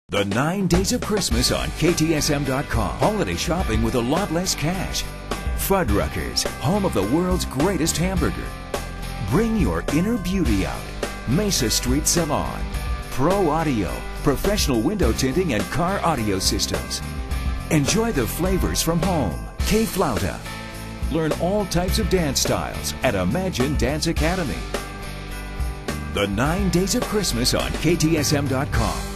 The 9 Days of Christmas on KTSM.com. Holiday shopping with a lot less cash. Fuddruckers, home of the world's greatest hamburger. Bring your inner beauty out. Mesa Street Salon. Pro Audio, professional window tinting and car audio systems. Enjoy the flavors from home. K-Flauta. Learn all types of dance styles at Imagine Dance Academy. The 9 Days of Christmas on KTSM.com.